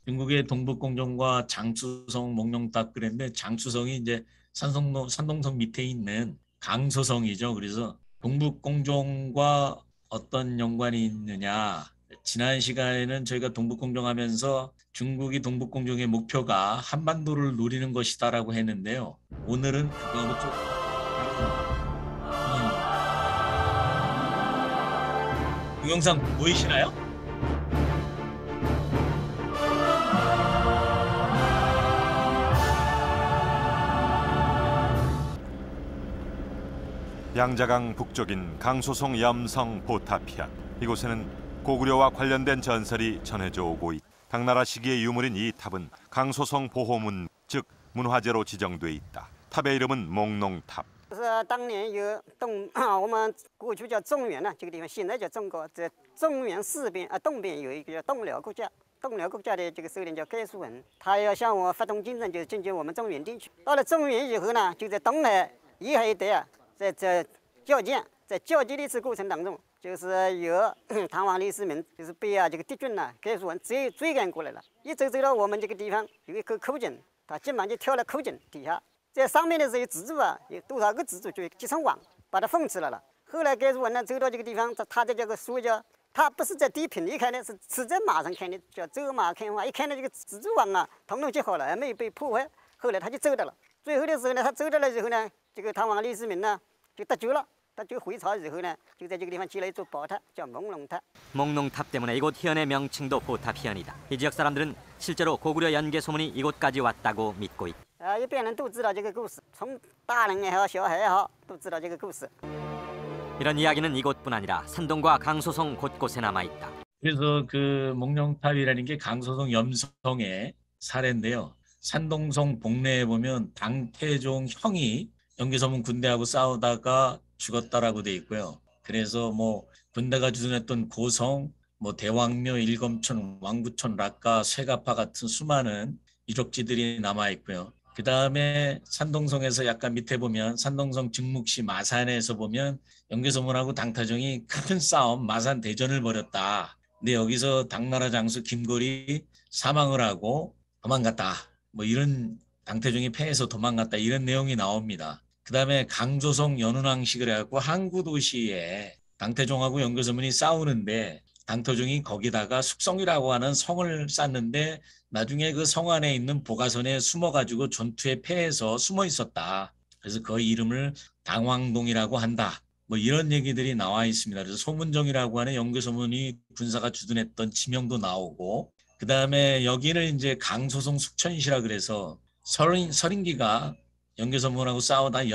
중국의 동북공정과 장쑤성, 목룡탑 그랬는데 장쑤성이 이제 산동성 밑에 있는 강서성이죠. 그래서 동북공정과 어떤 연관이 있느냐. 지난 시간에는 저희가 동북공정하면서 중국이 동북공정의 목표가 한반도를 노리는 것이다라고 했는데요. 오늘은 그거하고 좀 다른 동영상 보이시나요? 양자강 북쪽인 강소송 염성 보타피안. 이곳에는 고구려와 관련된 전설이 전해져 오고 있다. 당나라 시기의 유물인 이 탑은 강소송 보호문, 즉 문화재로 지정돼 있다. 탑의 이름은 목농탑. 是当年有我们过去叫中原呢，这个地方现在叫中国。在中原四边东边有一个叫东辽国家，东辽国家的这个首领叫甘肃文，他要向我发动进征，就进军我们中原地区。到了中原以后呢，就在东海沿海一带啊，在较劲，在较劲的这过程当中，就是有唐王李世民就是被这个敌军呢甘肃文追赶过来了，一走到我们这个地方有一口口井，他急忙就跳到口井底下。 在上面的这些蜘蛛啊，有多少个蜘蛛就结成网，把它封起来了。后来甘肃文呢走到这个地方，他的这个书叫，他不是在地平里看的，是在马上看的，叫走马看花。一看到这个蜘蛛网啊，统统结好了，还没有被破坏。后来他就走到了。最后的时候呢，他走到了以后呢，这个唐王李世民呢就得救了。得救回朝以后呢，就在这个地方建了一座宝塔，叫蒙龙塔。 목농탑 때문에 이곳 현의 명칭도 보타피안이다. 이 지역 사람들은 실제로 고구려 연개 소문이 이곳까지 왔다고 믿고 있다. 一般人都知道这个故事，从大人也好，小孩也好，都知道这个故事。 이런 이야기는 이곳뿐 아니라 산동과 강소송 곳곳에 남아 있다. 그래서 그 목룡탑이라는 게 강서성 염성의 사례인데요. 산동성 복례에 보면 당태종 형이 연개소문 군대하고 싸우다가 죽었다라고 돼 있고요. 그래서 뭐 군대가 주둔했던 고성, 뭐 대왕묘, 일검천, 왕구천, 락가, 쇠가파 같은 수많은 유적지들이 남아 있고요. 그 다음에 산동성에서 약간 밑에 보면 산동성 증묵시 마산에서 보면 연개소문하고 당태종이 큰 싸움, 마산 대전을 벌였다. 근데 여기서 당나라 장수 김골이 사망을 하고 도망갔다. 뭐 이런 당태종이 패해서 도망갔다. 이런 내용이 나옵니다. 그 다음에 강조성 연운왕식을 해갖고 항구도시에 당태종하고 연개소문이 싸우는데 당태종이 거기다가 숙성이라고 하는 성을 쌓는데 나중에 그 성 안에 있는 보가선에 숨어가지고 전투에 패해서 숨어 있었다. 그래서 그 이름을 당왕동이라고 한다. 뭐 이런 얘기들이 나와 있습니다. 그래서 소문정이라고 하는 연개소문이 군사가 주둔했던 지명도 나오고 그 다음에 여기를 이제 강소성 숙천시라 그래서 서린기가 연개소문하고 싸우다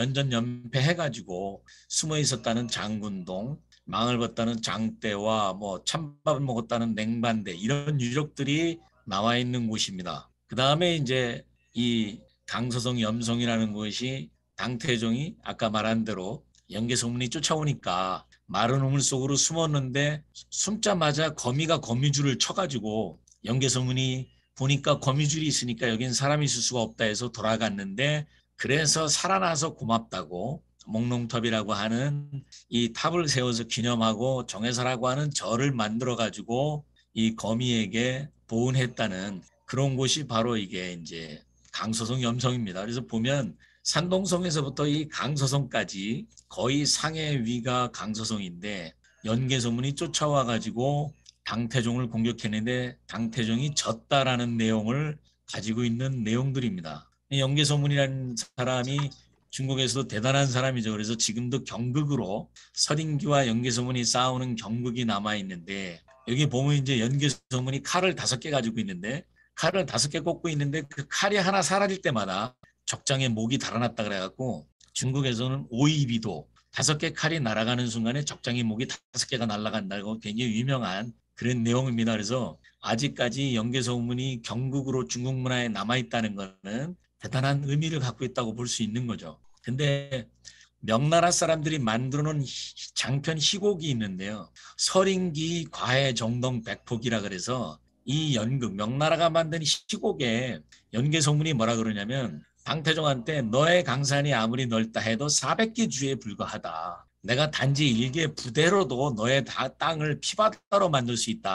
연전연패해가지고 숨어 있었다는 장군동, 망을 봤다는 장대와 뭐 찬밥을 먹었다는 냉반대 이런 유적들이 나와 있는 곳입니다. 그 다음에 이제 이 강서성 염성이라는 곳이 당태종이 아까 말한 대로 연개소문이 쫓아오니까 마른 우물 속으로 숨었는데 숨자마자 거미가 거미줄을 쳐가지고 연개소문이 보니까 거미줄이 있으니까 여긴 사람이 있을 수가 없다 해서 돌아갔는데 그래서 살아나서 고맙다고 목농탑이라고 하는 이 탑을 세워서 기념하고 정해사라고 하는 절을 만들어가지고 이 거미에게 보훈했다는 그런 곳이 바로 이게 이제 강서성 염성입니다. 그래서 보면 산동성에서부터 이 강서성까지 거의 상해 위가 강서성인데 연개소문이 쫓아와가지고 당태종을 공격했는데 당태종이 졌다라는 내용을 가지고 있는 내용들입니다. 연개소문이라는 사람이 중국에서도 대단한 사람이죠. 그래서 지금도 경극으로 서린기와 연개소문이 싸우는 경극이 남아있는데 여기 보면 이제 연개소문이 칼을 5개 가지고 있는데 칼을 5개 꽂고 있는데 그 칼이 하나 사라질 때마다 적장에 목이 달아났다 그래갖고 중국에서는 오이비도 5개 칼이 날아가는 순간에 적장에 목이 5개가 날아간다고 굉장히 유명한 그런 내용입니다. 그래서 아직까지 연개소문이 경극으로 중국 문화에 남아있다는 것은 대단한 의미를 갖고 있다고 볼 수 있는 거죠. 근데 명나라 사람들이 만들어놓은 장편 희곡이 있는데요. 서린기 과해 정동 백폭이라 그래서 이 연극 명나라가 만든 희곡에 연개소문이 뭐라 그러냐면 당태종한테 너의 강산이 아무리 넓다 해도 400개 주에 불과하다. 내가 단지 1개 부대로도 너의 땅을 피바다로 만들 수 있다.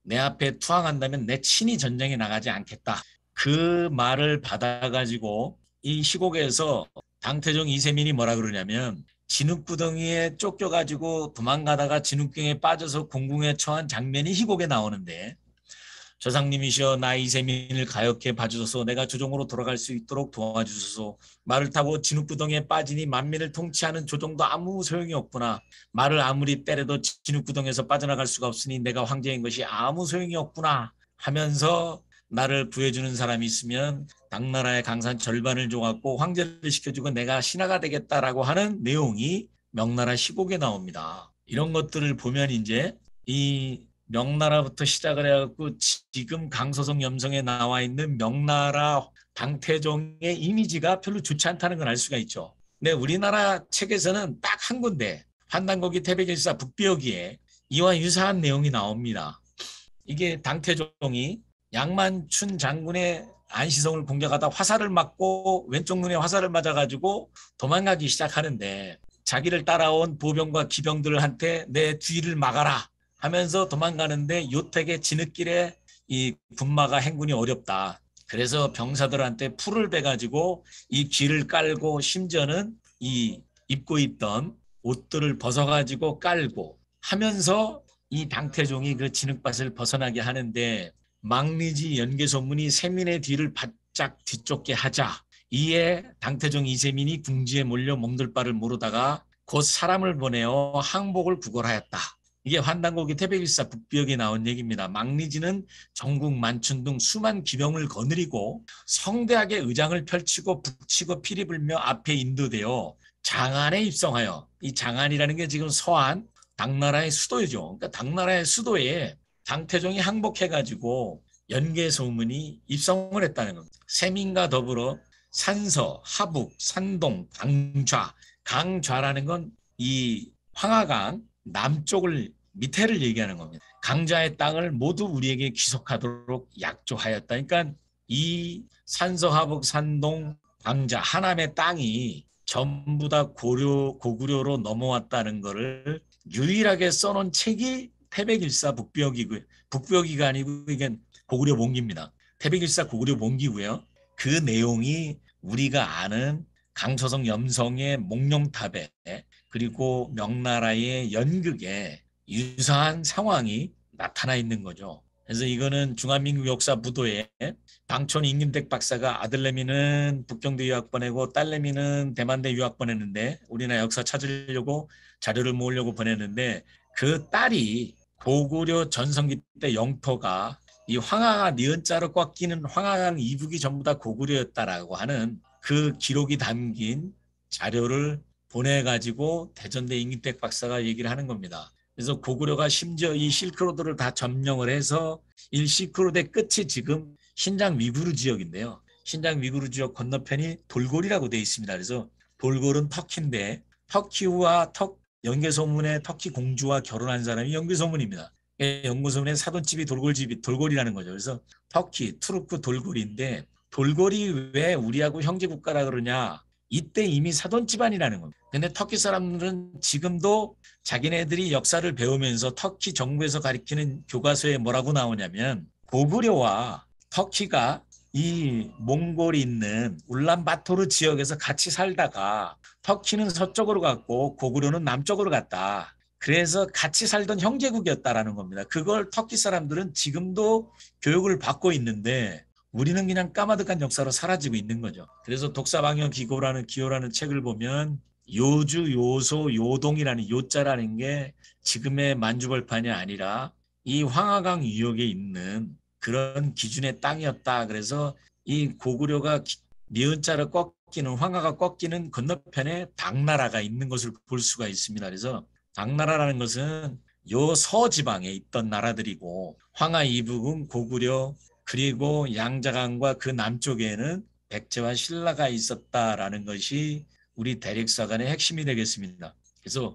내 앞에 투항한다면 내 친히 전쟁에 나가지 않겠다. 그 말을 받아가지고 이 시곡에서 당태종 이세민이 뭐라 그러냐면 진흙구덩이에 쫓겨가지고 도망가다가 진흙경에 빠져서 공궁에 처한 장면이 희곡에 나오는데 조상님이시여 나 이세민을 가엾게 봐주소서 내가 조정으로 돌아갈 수 있도록 도와주소서 말을 타고 진흙구덩이에 빠지니 만민을 통치하는 조정도 아무 소용이 없구나 말을 아무리 때려도 진흙구덩이에서 빠져나갈 수가 없으니 내가 황제인 것이 아무 소용이 없구나 하면서 나를 구해주는 사람이 있으면 당나라의 강산 절반을 줘갖고 황제를 시켜주고 내가 신하가 되겠다라고 하는 내용이 명나라 시곡에 나옵니다. 이런 것들을 보면 이제 이 명나라부터 시작을 해갖고 지금 강서성 염성에 나와 있는 명나라 당태종의 이미지가 별로 좋지 않다는 걸 알 수가 있죠. 근데 우리나라 책에서는 딱 한 군데 환단고기 태백일사 북비어기에 이와 유사한 내용이 나옵니다. 이게 당태종이 양만춘 장군의 안시성을 공격하다 화살을 맞고 왼쪽 눈에 화살을 맞아가지고 도망가기 시작하는데 자기를 따라온 보병과 기병들한테 내 뒤를 막아라 하면서 도망가는데 요택의 진흙길에 이 군마가 행군이 어렵다. 그래서 병사들한테 풀을 베가지고 이 귀를 깔고 심지어는 이 입고 있던 옷들을 벗어가지고 깔고 하면서 이 당태종이 그 진흙밭을 벗어나게 하는데 망리지 연개소문이 세민의 뒤를 바짝 뒤쫓게 하자 이에 당태종 이세민이 궁지에 몰려 몽들바를 모르다가 곧 사람을 보내어 항복을 구걸하였다. 이게 환단고기 태백일사 북비역에 나온 얘기입니다. 망리지는 전국 만춘 등 수만 기병을 거느리고 성대하게 의장을 펼치고 북치고 피리 불며 앞에 인도되어 장안에 입성하여 이 장안이라는 게 지금 서안 당나라의 수도이죠. 그러니까 당나라의 수도에 당태종이 항복해가지고 연개소문이 입성을 했다는 겁니다. 세민과 더불어 산서, 하북, 산동, 강좌. 강좌라는 건 이 황하강 남쪽을 밑에를 얘기하는 겁니다. 강좌의 땅을 모두 우리에게 귀속하도록 약조하였다. 그러니까 이 산서, 하북, 산동, 강좌 하남의 땅이 전부 다 고구려로 넘어왔다는 것을 유일하게 써놓은 책이 태백일사 북비어기고요. 북비어기가 아니고 이게 고구려 본기입니다. 태백일사 고구려 본기고요. 그 내용이 우리가 아는 강서성 염성의 목룡탑에 그리고 명나라의 연극에 유사한 상황이 나타나 있는 거죠. 그래서 이거는 중화민국 역사 부도에 방촌 임금택 박사가 아들내미는 북경대 유학 보내고 딸내미는 대만대 유학 보냈는데 우리나라 역사 찾으려고 자료를 모으려고 보냈는데 그 딸이 고구려 전성기 때 영토가 이 황하가 니은자로 꺾이는 황하강 이북이 전부 다 고구려였다라고 하는 그 기록이 담긴 자료를 보내가지고 대전대 임금택 박사가 얘기를 하는 겁니다. 그래서 고구려가 심지어 이 실크로드를 다 점령을 해서 이 실크로드의 끝이 지금 신장 위구르 지역인데요. 신장 위구르 지역 건너편이 돌골이라고 되어 있습니다. 그래서 돌골은 터키인데 터키와 연개소문의 터키 공주와 결혼한 사람이 연개소문입니다. 연개소문의 사돈집이 돌골집이 돌골이라는 거죠. 그래서 터키, 투르크 돌골인데 돌골이 왜 우리하고 형제국가라 그러냐. 이때 이미 사돈 집안이라는 겁니다. 근데 터키 사람들은 지금도 자기네들이 역사를 배우면서 터키 정부에서 가리키는 교과서에 뭐라고 나오냐면 고구려와 터키가 이 몽골이 있는 울란바토르 지역에서 같이 살다가 터키는 서쪽으로 갔고 고구려는 남쪽으로 갔다. 그래서 같이 살던 형제국이었다라는 겁니다. 그걸 터키 사람들은 지금도 교육을 받고 있는데 우리는 그냥 까마득한 역사로 사라지고 있는 거죠. 그래서 독사방역 기호라는 책을 보면 요주, 요소, 요동이라는 요자라는 게 지금의 만주벌판이 아니라 이 황하강 유역에 있는 그런 기준의 땅이었다. 그래서 이 고구려가 니은자를 꺾이는 황하가 꺾이는 건너편에 당나라가 있는 것을 볼 수가 있습니다. 그래서 당나라라는 것은 요 서지방에 있던 나라들이고 황하 이북은 고구려 그리고 양자강과 그 남쪽에는 백제와 신라가 있었다라는 것이 우리 대륙사관의 핵심이 되겠습니다. 그래서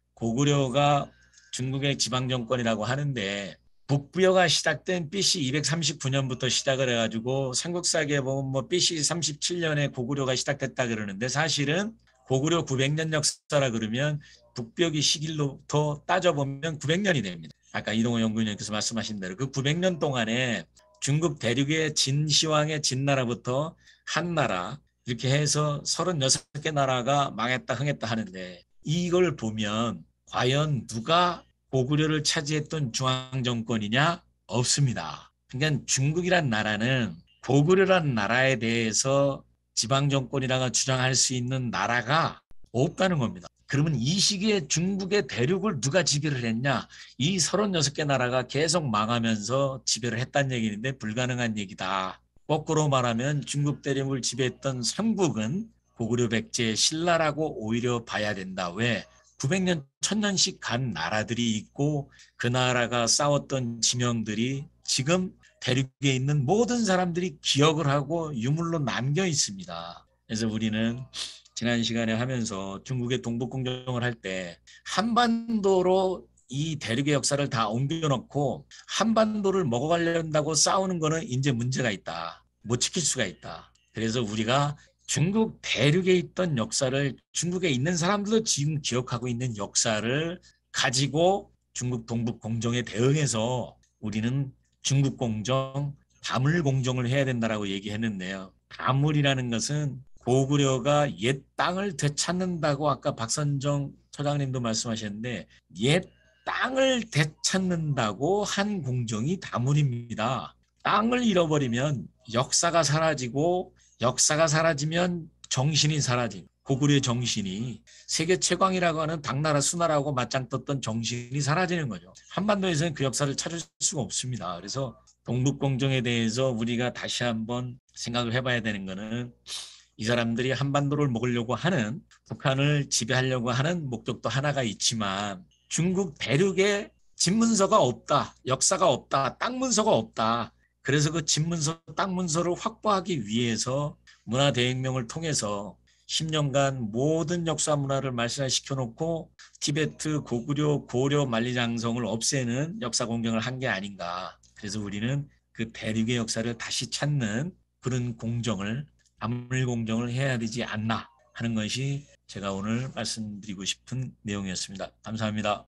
고구려가 중국의 지방정권이라고 하는데 북부여가 시작된 BC 239년부터 시작을 해가지고 삼국사기에 보면 뭐 BC 37년에 고구려가 시작됐다 그러는데 사실은 고구려 900년 역사라 그러면 북벽이 시기로부터 따져보면 900년이 됩니다. 아까 이동호 연구위원께서 말씀하신 대로 그 900년 동안에 중국 대륙의 진시황의 진나라부터 한나라 이렇게 해서 36개 나라가 망했다 흥했다 하는데 이걸 보면 과연 누가 고구려를 차지했던 중앙정권이냐? 없습니다. 그러니까 중국이란 나라는 고구려란 나라에 대해서 지방정권이라고 주장할 수 있는 나라가 없다는 겁니다. 그러면 이 시기에 중국의 대륙을 누가 지배를 했냐? 이 36개 나라가 계속 망하면서 지배를 했다는 얘기인데 불가능한 얘기다. 거꾸로 말하면 중국 대륙을 지배했던 삼국은 고구려 백제 신라라고 오히려 봐야 된다. 왜? 900년, 1000년씩 간 나라들이 있고 그 나라가 싸웠던 지명들이 지금 대륙에 있는 모든 사람들이 기억을 하고 유물로 남겨 있습니다. 그래서 우리는 지난 시간에 하면서 중국의 동북공정을 할 때 한반도로 이 대륙의 역사를 다 옮겨놓고 한반도를 먹어가려고 싸우는 거는 이제 문제가 있다. 못 지킬 수가 있다. 그래서 우리가 중국 대륙에 있던 역사를 중국에 있는 사람들도 지금 기억하고 있는 역사를 가지고 중국 동북공정에 대응해서 우리는 중국공정, 다물공정을 해야 된다라고 얘기했는데요. 다물이라는 것은 고구려가 옛 땅을 되찾는다고 아까 박선정 처장님도 말씀하셨는데 옛 땅을 되찾는다고 한 공정이 다물입니다. 땅을 잃어버리면 역사가 사라지고 역사가 사라지면 정신이 사라진 고구려의 정신이 세계 최강이라고 하는 당나라 수나라하고 맞짱 떴던 정신이 사라지는 거죠. 한반도에서는 그 역사를 찾을 수가 없습니다. 그래서 동북공정에 대해서 우리가 다시 한번 생각을 해봐야 되는 거는 이 사람들이 한반도를 먹으려고 하는 북한을 지배하려고 하는 목적도 하나가 있지만 중국 대륙에 집문서가 없다. 역사가 없다. 땅 문서가 없다. 그래서 그 집문서, 땅 문서를 확보하기 위해서 문화대혁명을 통해서 10년간 모든 역사 문화를 말살시켜놓고 티베트, 고구려, 고려, 만리장성을 없애는 역사 공정을 한 게 아닌가. 그래서 우리는 그 대륙의 역사를 다시 찾는 그런 공정을 다물공정을 해야 되지 않나 하는 것이 제가 오늘 말씀드리고 싶은 내용이었습니다. 감사합니다.